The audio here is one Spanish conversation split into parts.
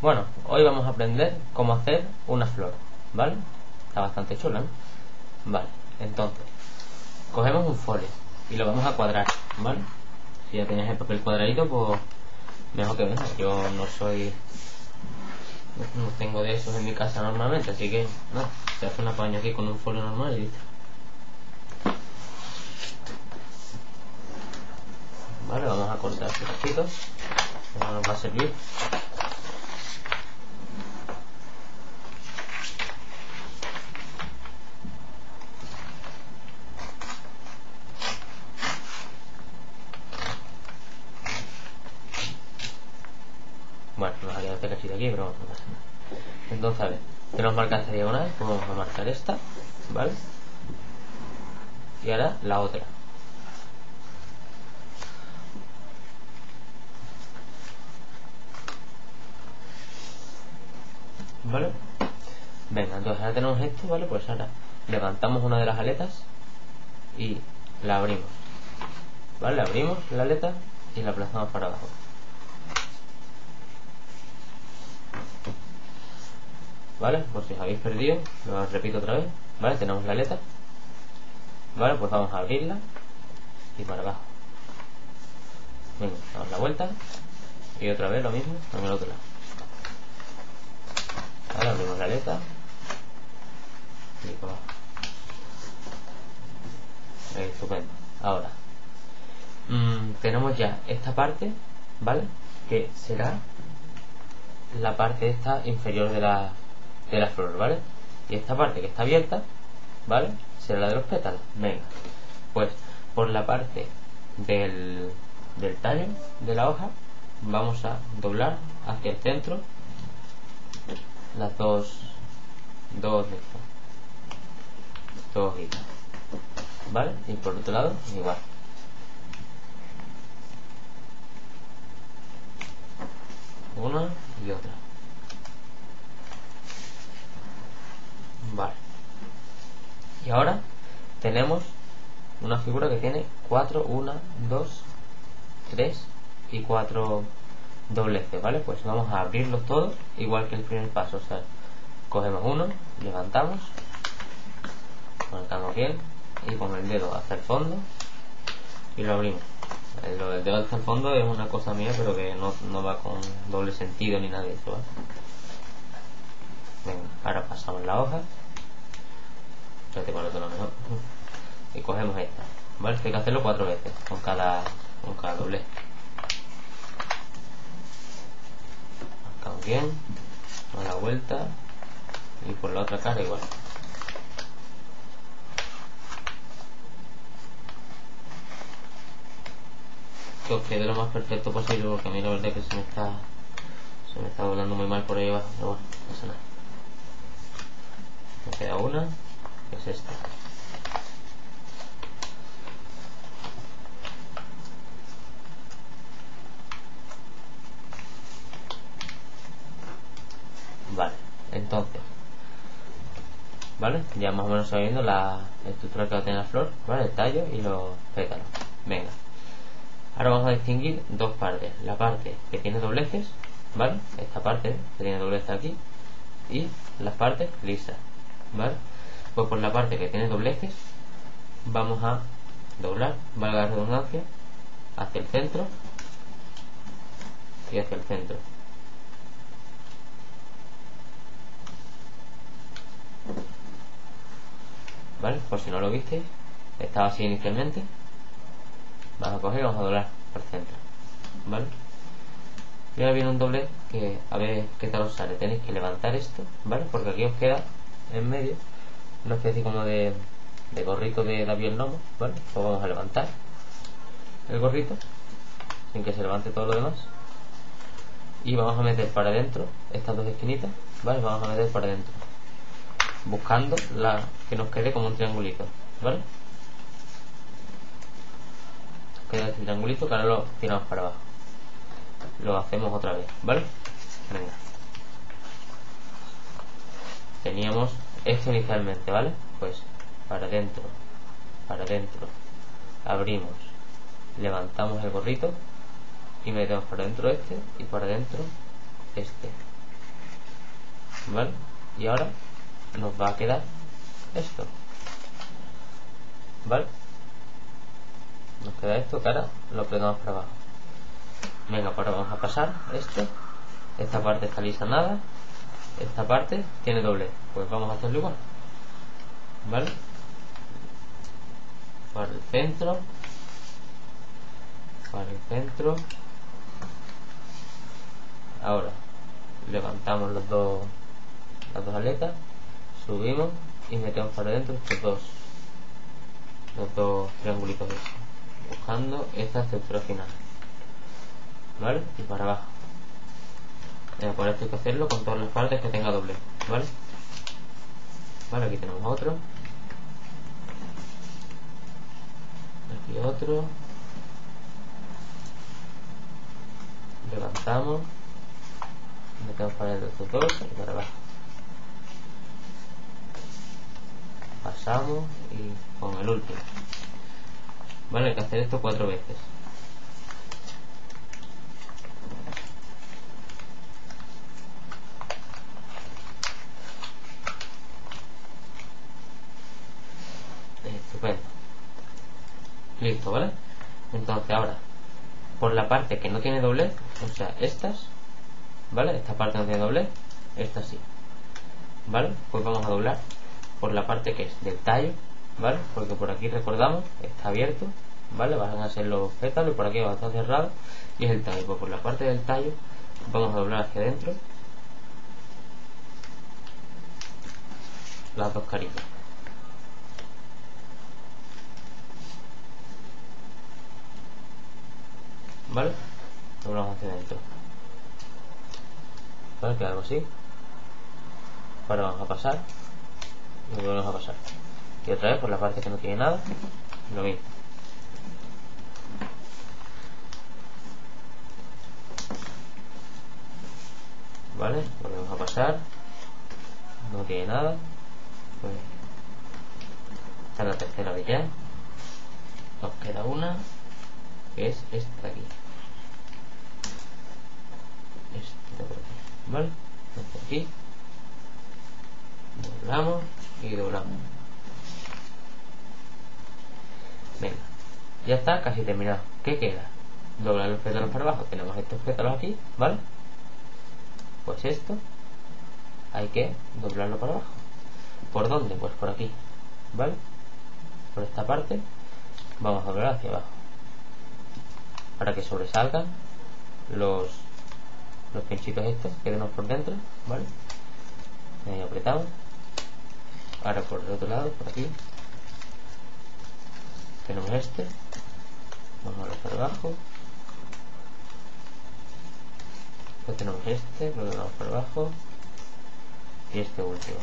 Bueno, hoy vamos a aprender cómo hacer una flor, ¿vale? Está bastante chula, ¿no? Vale, entonces cogemos un folio y lo vamos a cuadrar, ¿vale? Si ya tienes el papel cuadradito, pues mejor que mejor. Yo no tengo de esos en mi casa normalmente, así que no, se hace un apaño aquí con un folio normal y listo. Vale, vamos a cortar pedacitos, eso nos va a servir. Bueno, nos ha quedado este cachito aquí, pero no pasa nada. Entonces, a ver, tenemos marcada esta diagonal, pues vamos a marcar esta, ¿vale? Y ahora la otra. ¿Vale? Venga, entonces ahora tenemos esto, ¿vale? Pues ahora levantamos una de las aletas y la abrimos, ¿vale? Abrimos la aleta y la aplazamos para abajo. ¿Vale? Por si os habéis perdido, lo repito otra vez. ¿Vale? Tenemos la aleta. ¿Vale? Pues vamos a abrirla y para abajo. Venga, damos la vuelta y otra vez lo mismo en el otro lado. Vale, abrimos la aleta y para abajo. Estupendo. Ahora tenemos ya esta parte, ¿vale? Que será la parte esta inferior de la flor, ¿vale? Y esta parte que está abierta, ¿vale? Será la de los pétalos. Venga, pues por la parte del tallo de la hoja vamos a doblar hacia el centro las dos hojitas, ¿vale? Y por otro lado igual. Una y otra. Vale. Y ahora tenemos una figura que tiene 4, 1, 2, 3 y 4 dobleces, ¿vale? Pues vamos a abrirlos todos igual que el primer paso. O sea, cogemos uno, levantamos, marcamos bien y con el dedo hasta el fondo y lo abrimos. Lo del dedo hasta el fondo es una cosa mía, pero que no va con doble sentido ni nada de eso, ¿vale? Venga, ahora pasamos la hoja. Espérate, con otro mejor. Y cogemos esta, ¿vale? Hay que hacerlo 4 veces con cada doblez. Marcamos bien, a la vuelta y por la otra cara igual. Que os quede lo más perfecto posible, porque a mí la verdad es que se me está doblando muy mal por ahí abajo, pero bueno, no pasa nada. Me queda una, que es esta. Vale, entonces, ¿vale? Ya más o menos sabiendo la estructura que va a tener la flor, ¿vale? El tallo y los pétalos. Venga, ahora vamos a distinguir dos partes. La parte que tiene dobleces, ¿vale? Esta parte que tiene dobleces aquí, y las partes lisas, ¿vale? Pues por la parte que tiene dobleces vamos a doblar, valga la redundancia, hacia el centro y hacia el centro. ¿Vale? Por si no lo visteis, estaba así inicialmente. Vamos a coger y vamos a doblar por el centro, ¿vale? Y ahora viene un doblez que a ver qué tal os sale. Tenéis que levantar esto, ¿vale? Porque aquí os queda en medio una especie como de gorrito de David el Nomo, ¿vale? Pues vamos a levantar el gorrito sin que se levante todo lo demás y vamos a meter para adentro estas dos esquinitas, ¿vale? Vamos a meter para adentro buscando la que nos quede como un triangulito, ¿vale? Queda este triangulito que ahora lo tiramos para abajo. Lo hacemos otra vez, ¿vale? Venga. Teníamos esto inicialmente, ¿vale? Pues para adentro, abrimos, levantamos el gorrito y metemos para adentro este y para adentro este, ¿vale? Y ahora nos va a quedar esto, ¿vale? Nos queda esto que ahora lo plegamos para abajo. Venga, pues ahora vamos a pasar esto. Esta parte está lisa, nada. Esta parte tiene doblez, pues vamos a hacerlo igual, ¿vale? Para el centro, ahora levantamos las dos aletas, subimos y metemos para adentro estos dos triangulitos esos, buscando esta estructura final, ¿vale? Y para abajo. Por esto hay que hacerlo con todas las partes que tenga doblez, ¿vale? Vale, aquí tenemos otro, aquí otro, levantamos, metemos para adentro estos dos y para abajo, pasamos y con el último, vale, hay que hacer esto 4 veces. Estupendo, listo, ¿vale? Entonces ahora, por la parte que no tiene doblez, o sea, estas, ¿vale? Esta parte no tiene doblez, esta sí, ¿vale? Pues vamos a doblar por la parte que es del tallo, ¿vale? Porque por aquí, recordamos, está abierto, ¿vale? Van a ser los pétalos y por aquí va a estar cerrado y es el tallo. Pues por la parte del tallo vamos a doblar hacia adentro las dos carillas, ¿vale? Doblamos hacia adentro, ¿vale? Queda algo así. Ahora vamos a pasar y volvemos a pasar, y otra vez por la parte que no tiene nada, lo mismo. Vale, volvemos a pasar, no tiene nada, pues esta es la tercera vez ya. Nos queda una, que es esta de aquí, esta de por aquí, ¿vale? Esta de aquí, doblamos y doblamos. Venga, ya está casi terminado. ¿Qué queda? Doblar los pétalos para abajo. Tenemos estos pétalos aquí, ¿vale? Pues esto hay que doblarlo para abajo. ¿Por dónde? Pues por aquí, ¿vale? Por esta parte vamos a doblar hacia abajo para que sobresalgan los pinchitos estos que tenemos por dentro, ¿vale? Ahí apretamos. Ahora por el otro lado, por aquí tenemos este, vamos a doblar para abajo. Después tenemos este, lo doblamos para abajo y este último.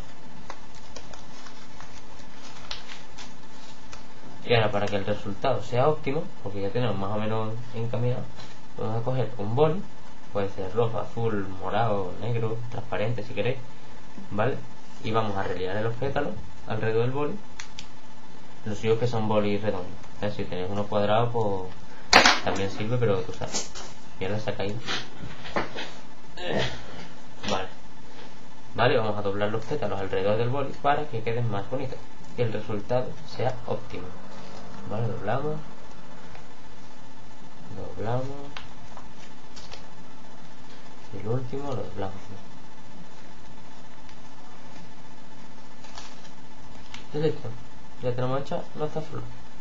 Y ahora, para que el resultado sea óptimo, porque ya tenemos más o menos encaminado, vamos a coger un boli, puede ser rojo, azul, morado, negro, transparente si queréis, ¿vale? Y vamos a reliar los pétalos alrededor del boli. Lo suyo es que son bolis redondos, ¿sabes? Si tenéis uno cuadrado, pues también sirve, pero tú sabes. Y ahora se ha caído. Vale, vamos a doblar los pétalos alrededor del boli para que queden más bonitos y el resultado sea óptimo. Vale, doblamos, y el último lo doblamos. Y listo, ya tenemos hecha nuestra flor.